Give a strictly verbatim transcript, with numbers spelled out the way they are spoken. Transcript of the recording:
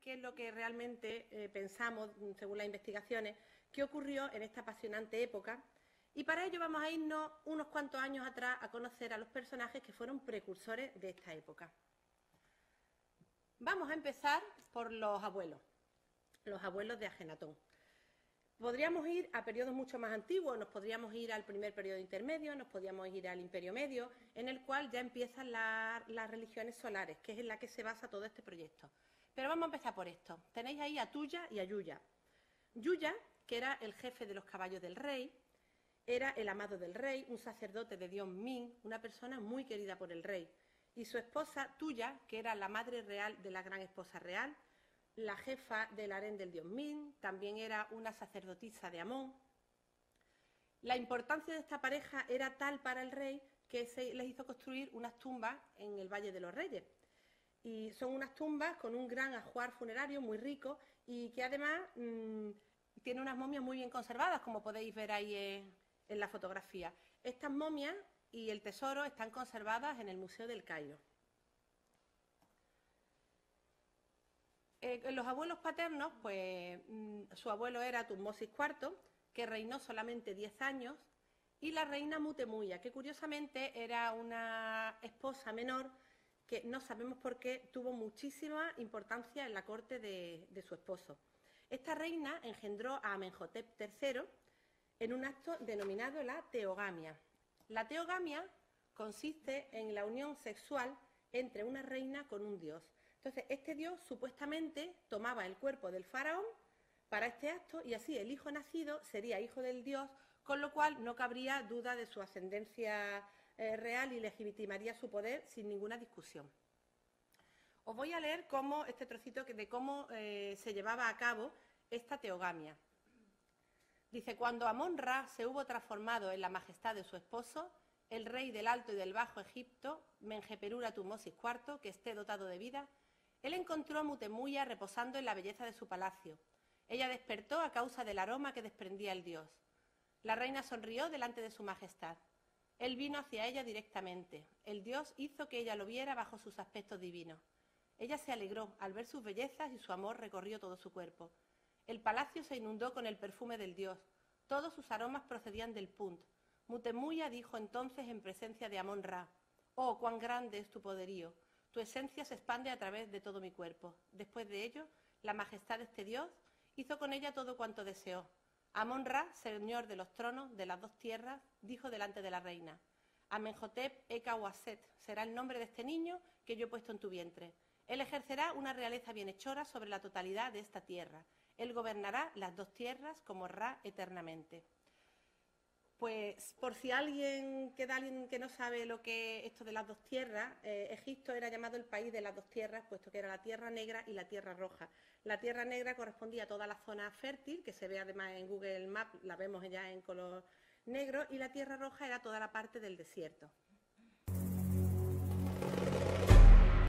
qué es lo que realmente eh, pensamos, según las investigaciones, qué ocurrió en esta apasionante época. Y para ello vamos a irnos unos cuantos años atrás a conocer a los personajes que fueron precursores de esta época. Vamos a empezar por los abuelos, los abuelos de Ajenatón. Podríamos ir a periodos mucho más antiguos, nos podríamos ir al primer periodo intermedio, nos podríamos ir al Imperio Medio, en el cual ya empiezan la, las religiones solares, que es en la que se basa todo este proyecto. Pero vamos a empezar por esto. Tenéis ahí a Tuya y a Yuya. Yuya, que era el jefe de los caballos del rey, era el amado del rey, un sacerdote de dios Min, una persona muy querida por el rey. Y su esposa, Tuya, que era la madre real de la gran esposa real, la jefa del harén del dios Min, también era una sacerdotisa de Amón. La importancia de esta pareja era tal para el rey que se les hizo construir unas tumbas en el Valle de los Reyes. Y son unas tumbas con un gran ajuar funerario muy rico y que además mmm, tiene unas momias muy bien conservadas, como podéis ver ahí en, en la fotografía. Estas momias y el tesoro están conservadas en el Museo del Cairo. Eh, los abuelos paternos, pues mmm, su abuelo era Tutmosis cuarto, que reinó solamente diez años, y la reina Mutemuya, que curiosamente era una esposa menor que no sabemos por qué tuvo muchísima importancia en la corte de, de su esposo. Esta reina engendró a Amenhotep tercero en un acto denominado la teogamia. La teogamia consiste en la unión sexual entre una reina con un dios. Entonces, este dios supuestamente tomaba el cuerpo del faraón para este acto y así el hijo nacido sería hijo del dios, con lo cual no cabría duda de su ascendencia eh, real y legitimaría su poder sin ninguna discusión. Os voy a leer cómo, este trocito de cómo eh, se llevaba a cabo esta teogamia. Dice, cuando Amón-Ra se hubo transformado en la majestad de su esposo, el rey del Alto y del Bajo Egipto, Menjeperura Tutmosis cuarto, que esté dotado de vida, él encontró a Mutemuya reposando en la belleza de su palacio. Ella despertó a causa del aroma que desprendía el dios. La reina sonrió delante de su majestad. Él vino hacia ella directamente. El dios hizo que ella lo viera bajo sus aspectos divinos. Ella se alegró al ver sus bellezas y su amor recorrió todo su cuerpo. El palacio se inundó con el perfume del dios. Todos sus aromas procedían del Punt. Mutemuya dijo entonces en presencia de Amón-Ra: «Oh, cuán grande es tu poderío. Tu esencia se expande a través de todo mi cuerpo». Después de ello, la majestad de este dios hizo con ella todo cuanto deseó. Amón-Ra, señor de los tronos de las dos tierras, dijo delante de la reina: «Amenhotep Eka Waset será el nombre de este niño que yo he puesto en tu vientre. Él ejercerá una realeza bienhechora sobre la totalidad de esta tierra. Él gobernará las dos tierras como Ra eternamente». Pues por si alguien queda alguien que no sabe lo que es esto de las dos tierras, eh, Egipto era llamado el país de las dos tierras, puesto que era la tierra negra y la tierra roja. La tierra negra correspondía a toda la zona fértil, que se ve además en Google Maps, la vemos ya en color negro, y la tierra roja era toda la parte del desierto.